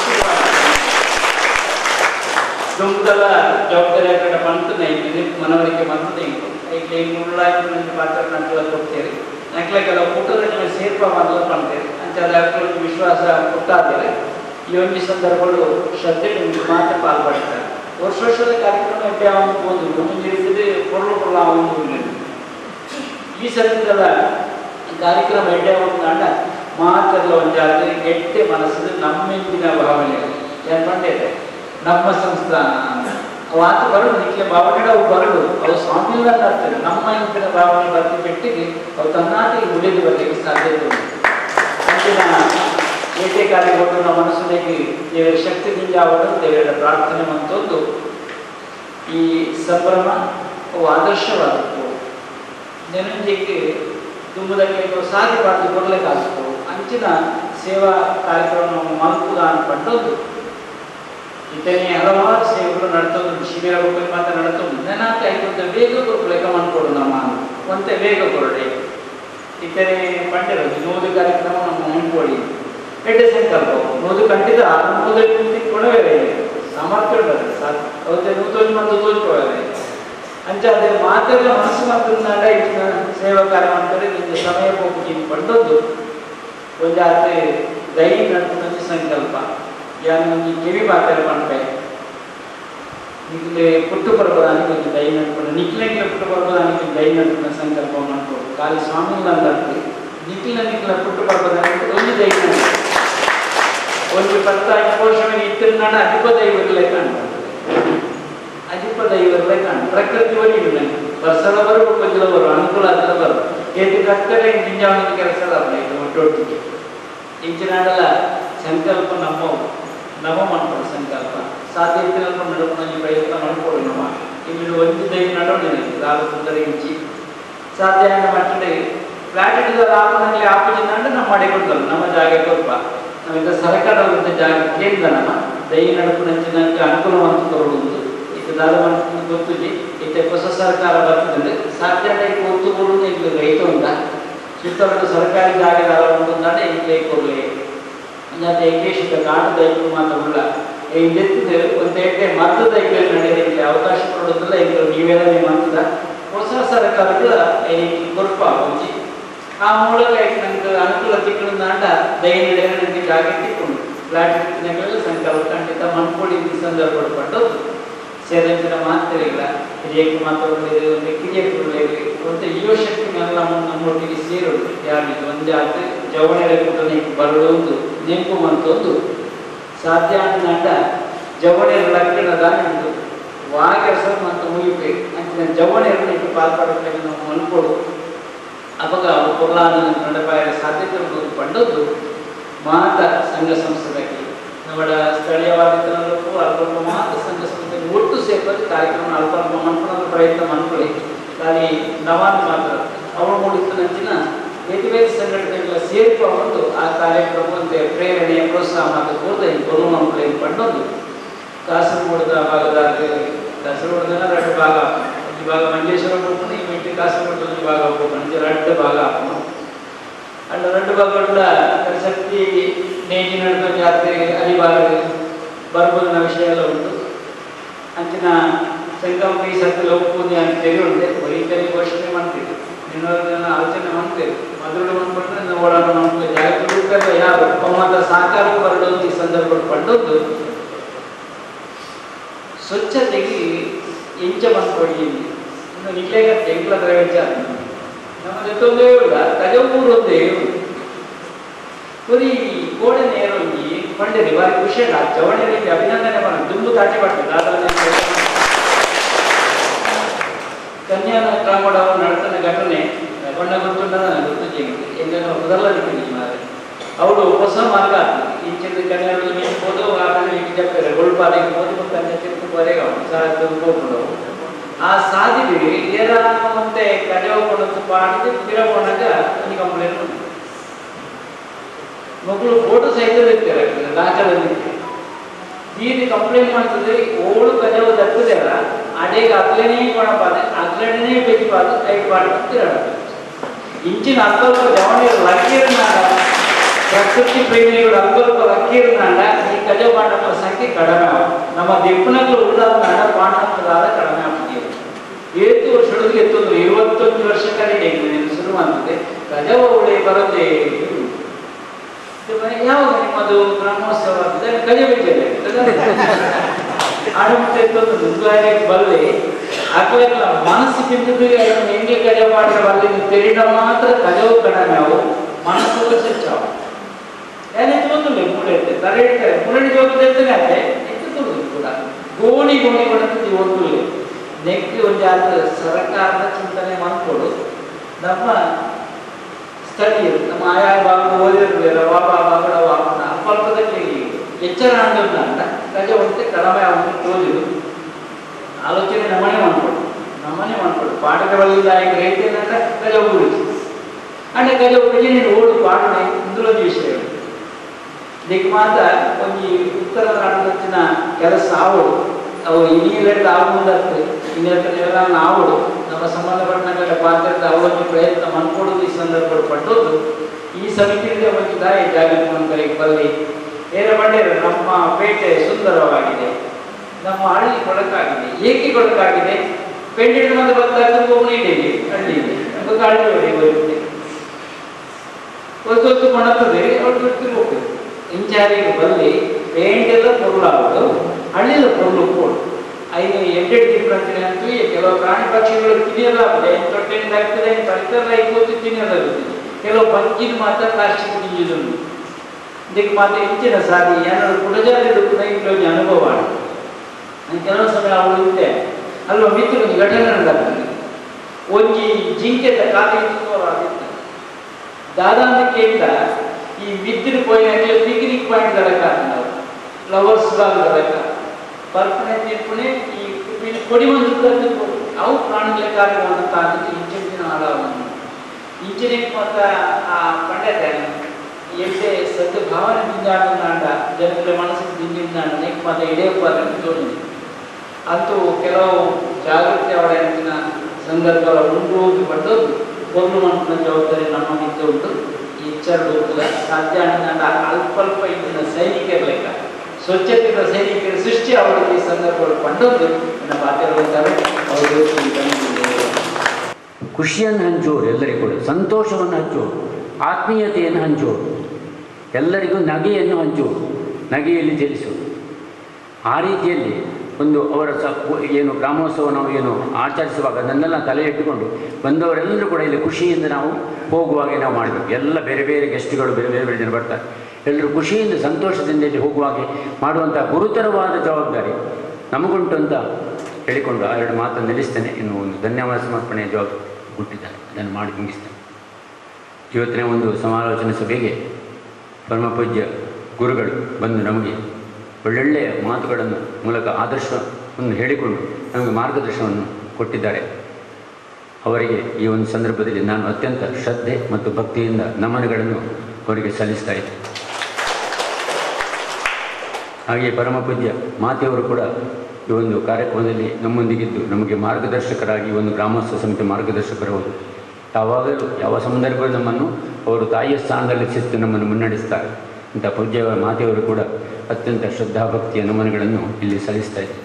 ದುಂಬದಲ್ಲ ಜವಾಬ್ದಾರಿ ಹಾಕೊಂಡ ಬಂತು ಮನವರಿಕೆ ಬಂತು ಈಗ ಉಳ್ಳಾಯ್ತು ನನಗೆ ಪಾತ್ರ ನಕ್ಕಲ ಕೊಡ್ತೇವೆ ನಕ್ಲಕ್ಕೆಲ್ಲ ಪುಟ್ಟದಲ್ಲಿ ಸೇರ್ಪ ಮಾಡಲು ಮಾಡ್ತೇವೆ ಅಂತ ಅದಕ್ಕೆ ವಿಶ್ವಾಸ ಕೊಟ್ಟಾದರೆ ಈ ಒಂದು ಸಂದರ್ಭಗಳು ಶ್ರದ್ಧೆ ಮಾತ್ರ ಪಾಲ್ಪಡ್ತಾರೆ ವರ್ಷದ ಕಾರ್ಯಕ್ರಮ ಒಂದು ಮುಂದಿರಿಸಿದ್ರೆ ಕೊರಳು ಒಂದು ಈ ಸದ್ಯದಲ್ಲ ಕಾರ್ಯಕ್ರಮ ಎಡ್ಡ ಮಾತೆಲ್ಲ ಒಂದಾದ್ರೆ ಎಟ್ಟೆ ಮನಸ್ಸು ನಮ್ಮಿಂದಿನ ಭಾವನೆ ಏನು ಮಾಡಿದೆ ನಮ್ಮ ಸಂಸ್ಥಾನ ಅವು ಆತ ಬರಡು ನಿಖಿಲ ಭಾವನೆಗಳು ಅವು ಬರಡು ಅವು ಸ್ವಾಮಿಲ್ಲ ಆಗ್ತದೆ ನಮ್ಮ ಇಂದಿನ ಭಾವನೆ ಬರ್ತಿ ಪೆಟ್ಟಿಗೆ ಅವು ತನ್ನಾಟಿಗೆ ಉಳಿದು ಬರಲಿಕ್ಕೆ ಸಾಧ್ಯತೆ ಉಂಟು ಅಂತಿನ ಏಕೆ ಕಾರ್ಯಗಳು ನಮ್ಮ ಮನಸ್ಸಿನಾಗಿ ದೇವರ ಶಕ್ತಿದಿಂದ ಅವರು ದೇವರ ಪ್ರಾರ್ಥನೆ ಅಂತಂದು ಈ ಸಂಭ್ರಮ ಅವು ಆದರ್ಶವಾದದ್ದು ನೆನಪಿಗೆ ತುಂಬದಕ್ಕೆ ಸಾಧಿ ಪಾಠ ಕೊಡಲಿಕ್ಕಾಗ್ತು ಅಂಚಿನ ಸೇವಾ ಕಾರ್ಯಕ್ರಮ ಮಲ್ಪುದ ಅನ್ಕೊಂಡದ್ದು ಇತನೇ ಹಲವಾರು ಸೇವೆಗಳು ನಡ್ತದ್ದು ಶಿಬಿರ ಬಗ್ಗೆ ಮಾತ್ರ ನಡ್ತದ್ದು ನೆನಾಕ ಆಯ್ತು ವೇಗ ಲೆಕ್ಕ ಮಾಡ್ಕೊಡು ನಮ್ಮ ಒಂತೆ ವೇಗ ಕೊರಡೆ ಇತನೇ ಪಂಡಿರೋದು ನೋದು ಕಾರ್ಯಕ್ರಮ ನಮ್ಮ ಮುಂಕೋಡಿ ಎಡ್ಡೆ ಸಂಕಲ್ಪ ನೋದು ಕಂಡಿದ ಕೊಡವೇ ಸಾಮರ್ಥ್ಯ ಬರ್ತದೆ ಸಾಕು ಅವತ್ತೆ ನೂತೋಜ್ ಮತ್ತು ತೋಚ್ಕೊಳ್ಳೋದೆ ಅಂಚ ಅದೇ ಮಾತೆಲ್ಲ ಮನಸ್ಸು ಮಾತ್ರ ಇಟ್ಟಿನ ಸೇವಾ ಕಾರ್ಯ ಮಾಡ್ತಾರೆ ನಿಮಗೆ ಸಮಯ ಹೋಗಿ ಪಡ್ಡದ್ದು ಒಂದು ಆದ್ರೆ ದೈಹಿಕ ನಡ್ಕೊಂಡು ಸಂಕಲ್ಪ ಯಾರು ಈ ಕಿವಿ ಮಾತಾಡಿ ಮಾಡ್ತಾರೆ ನಿಖಿಲೆ ಪುಟ್ಟು ಬರ್ಬೋದಾనికి కొంచెం దయ నడుపుకున్న నిఖిలకి పుట్టు ಬರ್ಬೋದಾనికి దయ నడుపుకున్న సంకల్పం అనుకో ఖాళీ స్వామిలు అంటారు నిఖిల పుట్టు ಬರ್ಬೋದಾనికి ಒಂದು దయ ಒಂದು 10 ಕೋಶವನ್ನು ಇತ್ತಿನಾಡ ಅಧಿಪ ದೈವಗಳೇ ಕಾಣ್ತಾರೆ ಅಧಿಪ ದೈವಗಳೇ ಕಾಣ್ತಾರೆ ಪ್ರಕೃತಿ ಒಲಿಲ್ಲ ವರ್ಷದವರೆಗೂ ಕೊಂಚದವರು ಅನುಕೂಲ ಆದವರು ಏತಿ ಕಟ್ಟರೆ ನಿಂಜಾವನ ಕೆಲಸ ಆಗಲ್ಲ ಒಟ್ಟೊಟ್ಟಿಗೆ ಇಂಚಿನಾಡಲ್ಲ ಸಂಕಲ್ಪ ನವ ಮಾಡ್ಕೊಳ್ಳೋ ಸಂಕಲ್ಪ ಸಾಧ್ಯತೆ ನಡ್ಕೊಂಡು ಪ್ರಯತ್ನ ಮಾಡ್ಕೊಳ್ಳಿ ನಮ್ಮ ಇಲ್ಲಿ ಒಂದು ದೈವ ನಡೋಣ ಲಾಭ ಸುಂದరించి ಸಾಧ್ಯ ಮಟ್ಟೆ ಫ್ಲಾಟ್ ಹಿಡಿದ ಲಾಭದಲ್ಲಿ ಆಪೋಸಿಟ್ ಅಂದ್ರೆ ನಾವು ಮಾಡಿಕೊಡ್ತಲ್ಲ ನಮ್ಮ ಜಾಗ ಸ್ವಲ್ಪ ನಾವಿಂದ ಸರ್ಕಾರದ ಜಾಗ ಕೇಂದ್ರ ನಮ್ಮ ದೈವ ನಡುಪುನಂಚಿನಕ್ಕೆ ಅನುಕೂಲವಂತ ತಗೊಳ್ಳುವುದು ಇದು ದಾದ ಗೊತ್ತಿದೆ ಇತ್ತೆ ಹೊಸ ಸರ್ಕಾರ ಬರ್ತದೆ ಸಾಧ್ಯ ಒತ್ತುಕೊಳ್ಳುವುದು ಇಲ್ಲಿ ರೈತ ಉಂಟ ಸುತ್ತಮುತ್ತ ಸರ್ಕಾರಿ ಜಾಗದಾರ ಉಂಟಂದಾನೆ ಇಲ್ಲಿ ಕೊಡಲಿ ಅನ್ನತ್ತೆ ಏಕೇಶದ ಕಾಡು ದೈವಗಳು ಮಾತ್ರ ಉಳ್ಳ ಹಿಂದೆತ್ತಿದೆ ಒಂದು ಎಟ್ಟೆ ಮರದ ದೈವಗಳು ನಡೆಯಲಿಕ್ಕೆ ಅವಕಾಶ ಕೊಡೋದಿಲ್ಲ ಈಗ ನೀವೆಲ್ಲ ನಿಮ್ಮ ಹೊಸ ಸರ್ಕಾರಗಳ ಕೊರಪ ಹೋಗಿ ಆ ಮೂಲಕ ನಂಗೆ ಅನುಕೂಲ ತಿಕ್ಕಳಿಂದ ಆಟ ದೈ ನಡೆಯಲಿಕ್ಕೆ ಜಾಗ ತಿಕ್ಕೊಂಡು ಫ್ಲಾಟ್ ಇತ್ತಿನಗಳೆಲ್ಲ ಸಂಕಲ್ಪ ಖಂಡಿತ ಮನ್ಕೊಡಿ ಸಂದರ್ಭ ಪಟ್ಟು ಸೇದಂಚಿನ ಮಾತ್ರೆಗಳ ಹಿರಿಯಕ್ಕೆ ಮಾತಾಡೋದು ಒಂದು ಕಿರಿಯಕ್ಕೆ ಒಳ್ಳೆಯದು ಒಂದು ಯುವಶಕ್ತಿನೆಲ್ಲ ನಮ್ಮೊಟ್ಟಿಗೆ ಸೇರೋದು ಯಾರಿಗೂ ಒಂದೇ ಆದ್ರೆ ಜವಣೆಗಳ ಕೂಟನಿಗೆ ಬರೋದು ನೆನಪು ಅಂತಂದು ಸಾಧ್ಯ ಅಂದ ಜವಣೆಯ ಲಕ್ಷಣದ ಒಂದು ವಾಗೆಸ ಮತ್ತು ಮುಗಿಬೇಕು ಅಂತ ಜವಣೆಯನ್ನು ಪಾಲ್ಪಡಬೇಕು ನಾವು ಮಲ್ಕೊಡು ಅವಾಗ ಪೊರ್ಲಾದ ನಡೆಪಾಯ ಸಾಧ್ಯತೆ ಪಂಡದ್ದು ಮಾತ ಸಂಘ ಸಂಸ್ಥೆಗೆ ನಮ್ಮ ಸ್ಥಳೀಯವಾದಿತನಕ್ಕೂ ಅಲ್ಪ ಮಾತ ಸಂಘ ಸಂಸ್ಥೆ ಒಟ್ಟು ಸೇರ್ಪಡೆ ಕಾರ್ಯಕ್ರಮ ಅಲ್ಪ ಮಾಡ್ಕೊಳ್ಳೋ ಪ್ರಯತ್ನ ಮಾಡ್ಕೊಳ್ಳಿ ಖಾಲಿ ನವಾನ್ ಮಾತ್ರ ಅವಳು ಮೂಡಿಸಿದ ಬೇರೆ ಬೇರೆ ಸಂಘಟನೆಗಳ ಸೇರಿಕೊಂಡು ಆ ಕಾರ್ಯಕ್ರಮಕ್ಕೆ ಪ್ರೇರಣೆ ಪ್ರೋತ್ಸಾಹ ಮತ್ತು ಕೋರ್ದ ಕೊರೋನಾ ಮಕ್ಕಳಿಗೆ ಪಂಡೊಂದು ಕಾಸರಗೋಡದ ಭಾಗದಾಗ ಕಾಸರಗೋಡದ ಎರಡು ಭಾಗ ಈ ಭಾಗ ಮಂಜೇಶ್ವರ ಹೋಗ್ಕೊಂಡು ಈ ಮಿಟ್ಟಿ ಕಾಸರಗೋಡ ಭಾಗ ಹೋಗ್ಕೊಂಡು ಎರಡು ಭಾಗ ಅಲ್ಲ రెండు ಭಾಗಗಳ ಶಕ್ತಿ ನೇಜಿ ನಡೆದ ಜಾತ್ರೆ ಅರಿವಾರ ಬರ್ಬೋದಿನ ವಿಷಯ ಎಲ್ಲ ಉಂಟು ಅಂಚಿನ ಸಂಗಮ ಈ ಸತ್ತು ಒಪ್ಪುದು ಅಂತೇಳಿ ಉಂಟೆ ವೈದ್ಯರಿಗೆ ಘೋಷಣೆ ಮಾಡ್ತೀವಿ ಇನ್ನೊಂದು ಆಲೋಚನೆ ಮಾಡ್ತೇವೆ ಮೊದಲು ಮಾಡ್ಕೊಂಡ್ರೆ ನಾವು ಓಡಾಟ ಮಾಡ್ತೀವಿ ಜಾಗೃತ ಯಾರು ಒಮ್ಮತ ಸಾಕಾರ ಬರಡೋದು ಈ ಸಂದರ್ಭ ಪಂಡದ್ದು ಸ್ವಚ್ಛತೆಗೆ ಎಂಚ ಬಂದ್ಕೊಡಿ ಇನ್ನು ನಿಲ್ಲೇಗ ಎಂಕ್ಲದ್ರ ವಿಚಾರ ನಮ್ಮ ಜೊತೆ ಇಲ್ಲ ತಜವೂರು ಒಂದೇ ಪುರಿ ಕೋಡೆ ನೇರೊಂಗಿ ಪಂಡಿರಿ ಬಾರಿ ಖುಷಿ ಚವಣಿಗೆ ಅಭಿನಂದನೆ ಮಾಡ ದುಂಬು ತಾಟಿ ಮಾಡ್ತಾರೆ ಅದರಲ್ಲಿ ಕನ್ಯಾನ ಕ್ರಮಡ ನಡತನ ಘಟನೆ ಕೊಂಡ ಗೊತ್ತುಂಟ ಗೊತ್ತು ಎಂಗ ಮೊದಲದಿದ್ದೀನಿ ಮಾರೆ ಅವಳು ಹೊಸ ಮಾರ್ಗ ಇಂಚಿನ ಕನ್ಯಾಗಳು ನಿಂತ್ಬೋದು ಆಮೇಲೆ ಈಗ ಜಪ್ಪರೆ ಗೊಳ್ಪಾದಿಗೆ ಹೋದು ಮತ್ತು ಅನ್ನ ತಿರುಪು ಬರೆಗ ಸಾಧ್ಯ ಹೋಗ್ಬಿಡವು ಆ ಸಾಧಿಗೆ ಏರಾವಂತೆ ಕಡೆ ಹೋಗ್ಕೊಂಡು ಪಾಡಿಗೆ ತಿರಗೋಣಾಗ ನನಗೆ ಕಂಪ್ಲೇಂಟ್ ಉಂಟು ಮಕ್ಕಳು ಫೋಟೋ ಸಹಿತ ಇರ್ತಾರೆ ದಾಖಲಲ್ಲಿ ದೀದಿ ಕಂಪ್ಲೇಂಟ್ ಮಾಡ್ತದೆ ಓಳು ಕಜವು ದಕ್ಕದೆಲ್ಲ ಅಡೆಗೆ ಅಗ್ಲನೇ ಕೊಡಬಾರ್ದು ಅಗ್ಲನೇ ಬೆಜಿಬಾರ್ದು ಕೈಟ್ ಬಾರ್ದು ತಿರಡ ಇಂಚಿನ ಅಲ್ಪ ಜವಣಿ ಲಕ್ಕೀರ್ನಾಗ ಪ್ರಕೃತಿ ಪ್ರೇಮಿಗಳು ಅಲ್ಪ ಲಕ್ಕೀರ್ನಾಗ ಈ ಕಜವು ಪಾಂಡವರ ಸಂಖ್ಯೆ ಕಡಿಮೆ ನಮ್ಮ ದಿಪ್ಪನಗಳು ಉಳ್ಳಾದ ಪಾಂಡವರಾದ ಕಡಿಮೆ ಆಗ್ತದೆ 7 ವರ್ಷದೊಳಗೆ ಎತ್ತೊಂದು 21 ವರ್ಷ ಕರೆಗೆ ಶುರು ಮಾಡ್ತದೆ ಕಜವ ಉಳಿ ಬರೋದೇ ಯಾವಾಗ ನಿಮ್ಮದು ಬ್ರಹ್ಮೋತ್ಸವ ಆಗ್ತದೆ ಕಜ ಬಿಟ್ಟಿದೆ ಆಡುಮುಟ್ಟೆ ದುರ್ಗಾಗೆ ಬಲ್ಲಿ ಅಕ್ಲೆಲ್ಲ ಮನಸ್ಸು ತಿಂದಿದ್ದು ಹೆಂಗೆ ಕಜ ಮಾಡಿದ್ರೆ ಬಲ್ಲಿ ತೆರಿಡ ಮಾತ್ರ ಕಜವು ಕಡಿಮೆ ಅವು ಮನಸ್ಸು ಹೆಚ್ಚಾವು ಏನೇ ತೊಂದಿಲ್ಲ ಮೂಳೆ ಇರ್ತದೆ ತಲೆ ಇಡ್ತಾರೆ ಮುರಳಿ ಜೋಗದಿರ್ತದೆ ಅದೇ ಹೆಚ್ಚು ತೊಂದಿಲ್ಲ ಕೂಡ ಗೋಣಿ ಕೊಡುತ್ತದೆ ಒಂದು ನೆಕ್ಸ್ಟ್ ಒಂದು ಜಾತ್ರೆ ಸರ್ಕಾರದ ಚಿಂತನೆ ಮಾಡ್ಕೊಡು ನಮ್ಮ ಸ್ಥಳೀಯರು ನಮ್ಮ ಆಯಾ ಭಾಗ ಓದಿರಲಿಲ್ಲ ಭಾಗಗಳ ವಾಪನ ಅಲ್ಪದಲ್ಲಿ ಎಚ್ಚರ ಅಂದ ಕಜ ಒಂದೇ ಕಡಿಮೆ ಅವನು ತೋರಿದು ಆಲೋಚನೆ ನಮನೆ ಮಾಡ್ಕೊಡು ಪಾಠಗಳಲ್ಲಿ ಈಗ ರೈತನಂತ ಕಜ ಉಗುರಿಸಿ ಅಂದ್ರೆ ಕಜ ಉಗುರಿಸಿ ನೀನು ಓಡು ಪಾಠನೆ ಇಂದ್ರೊಂದು ವಿಷಯ ದಿಕ್ ಮಾತ್ರ ಒಂದು ಉತ್ತರ ನಾಡಿನ ಕೆಲಸ ಆವಡು ಅವು ಇನ್ನಿಲೆಲ್ಲ ಆಗುವುದಕ್ಕೆ ಇನ್ನೆಲ್ಲ ಆವಡು ನಮ್ಮ ಸಂಬಂಧಪಟ್ಟ ಪಾತ್ರದ ಅವರನ್ನು ಪ್ರಯತ್ನ ಮಾಡ್ಕೊಡೋದು ಈ ಸಂದರ್ಭ ಪಟ್ಟದ್ದು ಈ ಸಮಿತಿಯಿಂದ ಒಂದು ದಾಯ ಜಾಗೃತಿ ಬಲ್ಲಿ ಏನ ಮಾಡಿದ್ರೆ ನಮ್ಮ ಪೇಟೆ ಸುಂದರವಾಗಿದೆ ನಮ್ಮ ಹಳ್ಳಿ ಕೊಳಕಾಗಿದೆ ಏಕೆ ಕೊಳಕಾಗಿದೆ ಪೇಂಟೆಡ್ ಮತ್ತೆ ಬತ್ತಾಗ ನೀಡಿದೆ ಹಳ್ಳಿಗೆ ನಮಗೆ ಹಳ್ಳಿ ಬರುತ್ತೆ ಹೊತ್ತು ಕೊಣತ್ತದೆ ಅವ್ರು ಬಿಟ್ಟು ಹೋಗ್ತದೆ ಇಂಚಾರಿಗೆ ಬಲ್ಲಿ ಪೇಂಟ್ ಎಲ್ಲ ಪೊರುಳಾಗೋದು ಹಳ್ಳಿಯಲ್ಲಿ ಪೊರುಳು ಕೊಡು ಐದು ಎಂಟೆಡ್ ಡಿಫ್ರೆಂಟ್ ಅಂತೂ ಕೆಲವು ಪ್ರಾಣಿ ಪಕ್ಷಿಗಳು ತಿನ್ನಲ್ಲ ತೊಟ್ಟೆಯಿಂದ ಆಗ್ತದೆ ಪರಿಸರ ಐಕೋತು ತಿನ್ನಲಾಗುತ್ತದೆ ಕೆಲವು ಪಂಚಿನ ಮಾತ್ರ ಪ್ಲಾಸ್ಟಿಕ್ ತಿಂಜಿದುಂಟು ಇದಕ್ಕೆ ಮಾತ್ರ ಹೆಚ್ಚಿನ ಸಾರಿ ಏನಾದ್ರು ಕುಡಜಾರಿಗಳು ಕೂಡ ಇಂಟ್ಲೊಂದು ಅನುಭವ ನಾನು ಕೆಲವು ಸಮಯ ಅವಳು ಇದ್ದೆ ಅಲ್ವಾ ಮಿತ್ರ ಒಂದು ಘಟನೆ ನಡೆದಾಗ್ತದೆ ಒಂಜಿ ಜಿಂಕೆದ ಕಾಲಿತ್ತು ದಾದಾಂತಕ್ಕಿಂತ ಈ ಮಿತ್ರ ಪೋಯಿನ ಪಿಕ್ನಿಕ್ ಪಾಯಿಂಟ್ ದಡಕ ನಾವು ಫ್ಲವರ್ಸ್ ಬಾಗ್ ದಡಕ ಪರ್ಪಣೆ ತೀರ್ಪಣೆ ಈ ಕೊಡಿ ಒಂದು ಅವು ಪ್ರಾಣಿಗಳ ಕಾರ್ಯವನ್ನು ತಾಂದಿದ್ದು ಇಂಚಿನ ಹಾಳಾವನ್ನು ಇಂಚಿನ ಮತ್ತು ಆ ಪಂಡಿತ ಎಷ್ಟೇ ಸದ್ದು ಭಾವನೆ ದಿಂದಾಡ ಜನಗಳ ಮನಸ್ಸಿಗೆ ದಿಂದಾಡ ಮತ್ತು ಇಡೇಪಾರ ತೋರಿದೆ ಅಂತೂ ಕೆಲವು ಜಾಗೃತಿ ಅವರ ಅಂಚಿನ ಸಂದರ್ಭಗಳ ಉಂಟು ಪಟ್ಟದ್ದು ಒಂದು ಮನಸ್ಸಿನ ಜವಾಬ್ದಾರಿ ನಮ್ಮ ಮಿತ್ರ ಉಂಟು ಎಚ್ಚರ ಹೋಗ್ತದ ಸಾಧ್ಯ ಅಂದ ಅಲ್ಪ ಇಂಚಿನ ಸೈನಿಕರ ಲೆಕ್ಕ ಸ್ವಚ್ಛತೆಯ ಸೈನಿಕರ ಸೃಷ್ಟಿ ಅವರಿಗೆ ಈ ಸಂದರ್ಭಗಳು ಪಂಡದ್ದು ನನ್ನ ಬಾಧ್ಯರಾಗಿದ್ದಾರೆ ಅವರು ಖುಷಿಯನ್ನು ಹಂಚೋರು ಎಲ್ಲರಿಗೂ ಕೂಡ ಸಂತೋಷವನ್ನು ಹಂಚೋರು ಆತ್ಮೀಯತೆಯನ್ನು ಹಂಚೋರು ಎಲ್ಲರಿಗೂ ನಗೆಯನ್ನು ಹಂಚೋರು ನಗೆಯಲ್ಲಿ ತಿಳಿಸೋರು ಆ ರೀತಿಯಲ್ಲಿ ಒಂದು ಅವರ ಏನು ಗ್ರಾಮೋತ್ಸವ ನಾವು ಏನು ಆಚರಿಸುವಾಗ ಅದನ್ನೆಲ್ಲ ತಲೆ ಇಟ್ಟುಕೊಂಡು ಬಂದವರೆಲ್ಲರೂ ಕೂಡ ಇಲ್ಲಿ ಖುಷಿಯಿಂದ ನಾವು ಹೋಗುವಾಗೆ ನಾವು ಮಾಡಬೇಕು ಎಲ್ಲ ಬೇರೆ ಬೇರೆ ಗೆಸ್ಟ್ಗಳು ಬೇರೆ ಬೇರೆ ಬೇರೆ ಜನ ಬರ್ತಾರೆ ಎಲ್ಲರೂ ಖುಷಿಯಿಂದ ಸಂತೋಷದಿಂದ ಇಲ್ಲಿ ಹೋಗುವಾಗೆ ಮಾಡುವಂಥ ಗುರುತರವಾದ ಜವಾಬ್ದಾರಿ ನಮಗುಂಟು ಅಂತ ಹೇಳಿಕೊಂಡು ಆ ಎರಡು ಮಾತನ್ನು ನಿಲ್ಲಿಸ್ತೇನೆ. ಇನ್ನು ಒಂದು ಧನ್ಯವಾದ ಸಮರ್ಪಣೆಯ ಜವಾಬ್ದಾರಿ ಹುಟ್ಟಿದ್ದಾರೆ, ಅದನ್ನು ಮಾಡಿ ಮುಗಿಸ್ತೇನೆ. ಇವತ್ತಿನ ಒಂದು ಸಮಾಲೋಚನಾ ಸಭೆಗೆ ಪರಮಪೂಜ್ಯ ಗುರುಗಳು ಬಂದು ನಮಗೆ ಒಳ್ಳೊಳ್ಳೆಯ ಮಾತುಗಳನ್ನು ಮೂಲಕ ಆದರ್ಶವನ್ನು ಹೇಳಿಕೊಂಡು ನಮಗೆ ಮಾರ್ಗದರ್ಶನವನ್ನು ಕೊಟ್ಟಿದ್ದಾರೆ. ಅವರಿಗೆ ಈ ಒಂದು ಸಂದರ್ಭದಲ್ಲಿ ನಾನು ಅತ್ಯಂತ ಶ್ರದ್ಧೆ ಮತ್ತು ಭಕ್ತಿಯಿಂದ ನಮನಗಳನ್ನು ಅವರಿಗೆ ಸಲ್ಲಿಸ್ತಾ ಇದ್ದೆ. ಹಾಗೆಯೇ ಪರಮ ಪೂಜ್ಯ ಮಾತೆಯವರು ಕೂಡ ಈ ಒಂದು ಕಾರ್ಯಕ್ರಮದಲ್ಲಿ ನಮ್ಮೊಂದಿಗಿದ್ದು ನಮಗೆ ಮಾರ್ಗದರ್ಶಕರಾಗಿ ಒಂದು ಗ್ರಾಮೋತ್ಸವ ಸಮಿತಿ ಮಾರ್ಗದರ್ಶಕರವರು ಯಾವಾಗಲೂ ಯಾವ ಸಂದರ್ಭದಲ್ಲಿ ನಮ್ಮನ್ನು ಅವರು ತಾಯಿಯ ಸ್ಥಾನದಲ್ಲಿ ಶಿಸ್ತು ನಮ್ಮನ್ನು ಮುನ್ನಡೆಸ್ತಾರೆ. ಇಂಥ ಪೂಜ್ಯ ಮಾತೆಯವರು ಕೂಡ ಅತ್ಯಂತ ಶ್ರದ್ಧಾಭಕ್ತಿಯ ನಮನಗಳನ್ನು ಇಲ್ಲಿ ಸಲ್ಲಿಸ್ತಾ ಇದ್ದಾರೆ.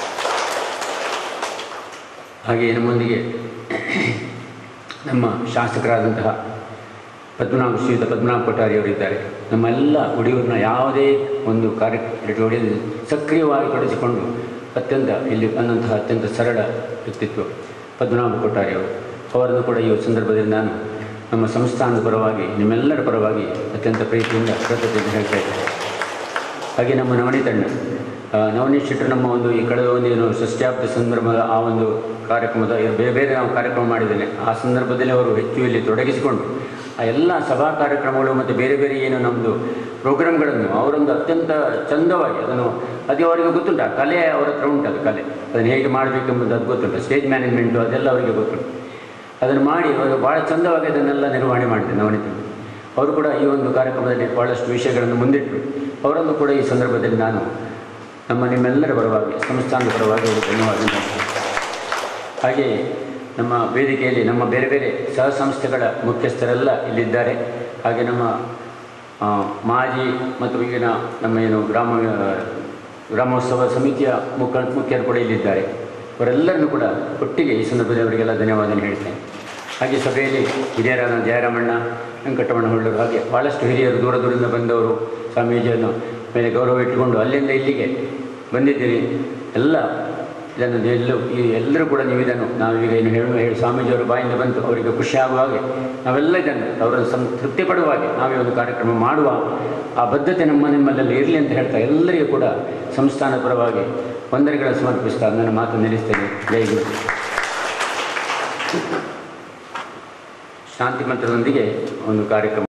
ಹಾಗೆಯೇ ನಮ್ಮೊಂದಿಗೆ ನಮ್ಮ ಶಾಸಕರಾದಂತಹ ಶ್ರೀಯುತ ಪದ್ಮನಾಭ ಕೊಠಾರಿಯವರಿದ್ದಾರೆ. ನಮ್ಮೆಲ್ಲ ಒಡಿಯೂರಿನ ಯಾವುದೇ ಒಂದು ಚಟುವಟಿಕೆಯಲ್ಲಿ ಸಕ್ರಿಯವಾಗಿ ತೊಡಗಿಸಿಕೊಂಡು ಇಲ್ಲಿ ಬಂದಂತಹ ಅತ್ಯಂತ ಸರಳ ವ್ಯಕ್ತಿತ್ವ ಪದ್ಮನಾಭ ಕೊಠಾರಿಯವರು. ಅವರನ್ನು ಕೂಡ ಈ ಸಂದರ್ಭದಲ್ಲಿ ನಾನು ನಮ್ಮ ಸಂಸ್ಥಾನದ ಪರವಾಗಿ ನಿಮ್ಮೆಲ್ಲರ ಪರವಾಗಿ ಅತ್ಯಂತ ಪ್ರೀತಿಯಿಂದ ಕೃತಜ್ಞತೆ ಹೇಳ್ತಾ ಇದ್ದೇನೆ. ಹಾಗೆ ನಮ್ಮ ನವನೀತ್ ಶೆಟ್ಟರು ನಮ್ಮ ಒಂದು ಈ ಕಳೆದ ಒಂದೇನು ಷಷ್ಠ್ಯಾಬ್ದ ಸಂದರ್ಭದ ಆ ಒಂದು ಕಾರ್ಯಕ್ರಮದ ಬೇರೆ ಬೇರೆ ನಾವು ಕಾರ್ಯಕ್ರಮ ಮಾಡಿದ್ದೇನೆ. ಆ ಸಂದರ್ಭದಲ್ಲಿ ಅವರು ಹೆಚ್ಚು ಇಲ್ಲಿ ತೊಡಗಿಸಿಕೊಂಡು ಆ ಎಲ್ಲ ಸಭಾ ಕಾರ್ಯಕ್ರಮಗಳು ಮತ್ತು ಬೇರೆ ಬೇರೆ ಏನು ನಮ್ಮದು ಪ್ರೋಗ್ರಾಮ್ಗಳನ್ನು ಅವರೊಂದು ಅತ್ಯಂತ ಚಂದವಾಗಿ ಅದನ್ನು ಅದು ಅವರಿಗೆ ಗೊತ್ತುಂಟು. ಆ ಕಲೆ ಅವರ ಹತ್ರ ಉಂಟು. ಅದು ಕಲೆ ಅದನ್ನು ಹೇಗೆ ಮಾಡಬೇಕೆಂಬುದು ಅದು ಗೊತ್ತುಂಟು. ಸ್ಟೇಜ್ ಮ್ಯಾನೇಜ್ಮೆಂಟು ಅದೆಲ್ಲ ಅವರಿಗೆ ಗೊತ್ತುಂಟು. ಅದನ್ನು ಮಾಡಿ ಅವರು ಭಾಳ ಚಂದವಾಗಿ ಅದನ್ನೆಲ್ಲ ನಿರ್ವಹಣೆ ಮಾಡಿದೆ ನವನೀತ್. ಅವರು ಕೂಡ ಈ ಒಂದು ಕಾರ್ಯಕ್ರಮದಲ್ಲಿ ಭಾಳಷ್ಟು ವಿಷಯಗಳನ್ನು ಮುಂದಿಟ್ಟರು. ಅವರನ್ನು ಕೂಡ ಈ ಸಂದರ್ಭದಲ್ಲಿ ನಾನು ನಿಮ್ಮೆಲ್ಲರ ಪರವಾಗಿ ಸಂಸ್ಥಾನದ ಪರವಾಗಿ ಧನ್ಯವಾದ. ಹಾಗೆಯೇ ನಮ್ಮ ವೇದಿಕೆಯಲ್ಲಿ ನಮ್ಮ ಬೇರೆ ಬೇರೆ ಸಹ ಸಂಸ್ಥೆಗಳ ಮುಖ್ಯಸ್ಥರೆಲ್ಲ ಇಲ್ಲಿದ್ದಾರೆ. ಹಾಗೆ ನಮ್ಮ ಮಾಜಿ ಮತ್ತು ಈಗಿನ ನಮ್ಮ ಏನು ಗ್ರಾಮೋತ್ಸವ ಸಮಿತಿಯ ಮುಖ್ಯರು ಕೂಡ ಇಲ್ಲಿದ್ದಾರೆ. ಅವರೆಲ್ಲರನ್ನೂ ಕೂಡ ಒಟ್ಟಿಗೆ ಈ ಸಂದರ್ಭದಲ್ಲಿ ಅವರಿಗೆಲ್ಲ ಧನ್ಯವಾದ ಹೇಳ್ತೇನೆ. ಹಾಗೆ ಸಭೆಯಲ್ಲಿ ಹಿರಿಯರಾದ ಜಯರಾಮಣ್ಣ, ವೆಂಕಟರಮಣ ಹೊಳ್ಳರು, ಹಾಗೆ ಭಾಳಷ್ಟು ಹಿರಿಯರು ದೂರ ದೂರದಿಂದ ಬಂದವರು ಸ್ವಾಮೀಜಿಯನ್ನು ಮೇಲೆ ಗೌರವ ಇಟ್ಟುಕೊಂಡು ಅಲ್ಲಿಂದ ಇಲ್ಲಿಗೆ ಬಂದಿದ್ದೀರಿ. ಇದನ್ನು ಎಲ್ಲರೂ ಕೂಡ ನೀವು ಇದನ್ನು ನಾವೀಗ ಏನು ಹೇಳಿ ಸ್ವಾಮೀಜಿಯವರ ಬಾಯಿಂದ ಬಂತು ಅವರಿಗೆ ಖುಷಿ ಆಗುವ ಹಾಗೆ ನಾವೆಲ್ಲ ಇದನ್ನು ಅವರನ್ನು ತೃಪ್ತಿ ಪಡುವ ಹಾಗೆ ನಾವೇ ಒಂದು ಕಾರ್ಯಕ್ರಮ ಮಾಡುವ ಆ ಬದ್ಧತೆ ನಿಮ್ಮಲ್ಲೆಲ್ಲ ಇರಲಿ ಅಂತ ಹೇಳ್ತಾ ಎಲ್ಲರಿಗೂ ಕೂಡ ಸಂಸ್ಥಾನದ ಪರವಾಗಿ ವಂದನೆಗಳ ಸಮರ್ಪಿಸ್ತಾ ನನ್ನ ಮಾತು ನಿಲ್ಲಿಸ್ತೇನೆ. ಜೈ ಗುರು. ಶಾಂತಿ ಮಂತ್ರದೊಂದಿಗೆ ಒಂದು ಕಾರ್ಯಕ್ರಮ